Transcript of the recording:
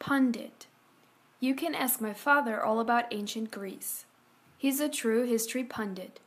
Pundit. You can ask my father all about ancient Greece. He's a true history pundit.